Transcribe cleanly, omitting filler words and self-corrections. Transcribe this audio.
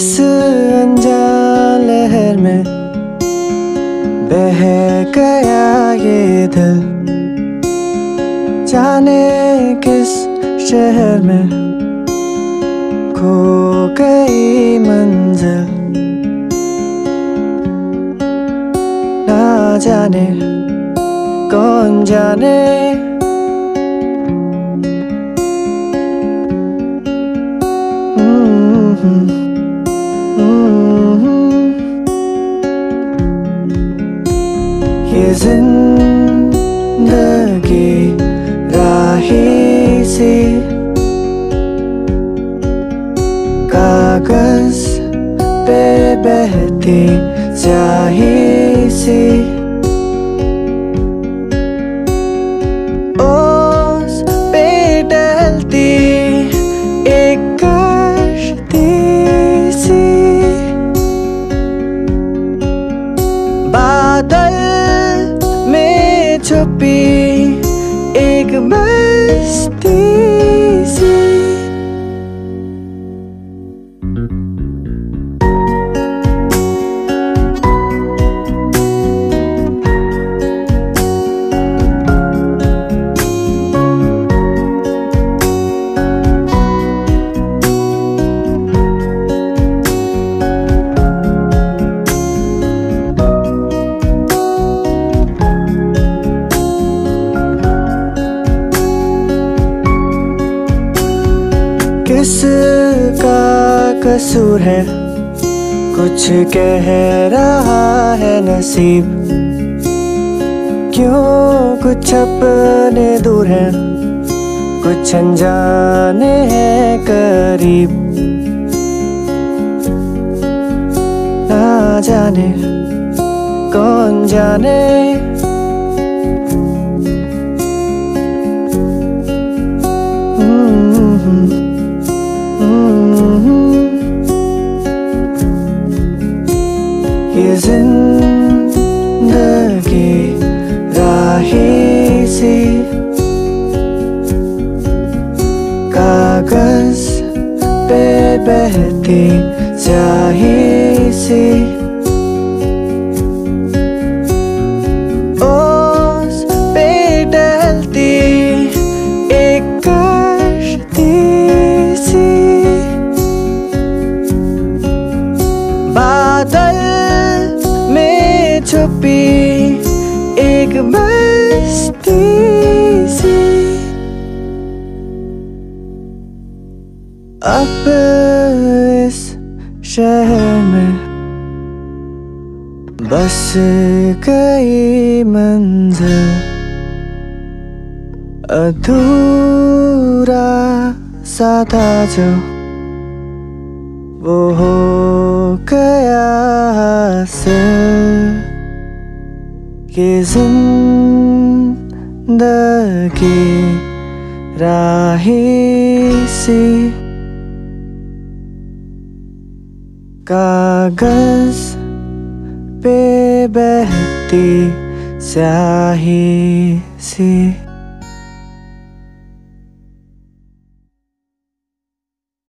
किस अनजान लहर में बह गया ये दिल, जाने किस शहर में खो गई मंजिल। ना जाने कौन जाने ये जिंदगी राही सी, कागज पे बहती स्याही सी, ओस पे डलती एक कश्ती सी, बादल में छुपी एक बस्ती सी। किसका कसूर है, कुछ कह रहा है नसीब, क्यों कुछ अपने दूर हैं, कुछ अनजाने हैं करीब। ना जाने कौन जाने ये जिंदगी राही सी, कागज पे बहती स्याही सी, ओस पे डलती एक कश्ती सी, बादल में छुपी एक बस्ती सी। अब इस शहर में बस गई मंजिल, अधूरा सा था जो वो हो गया हासिल। ये जिंदगी राही सी, कागज पे बहती स्याही सी।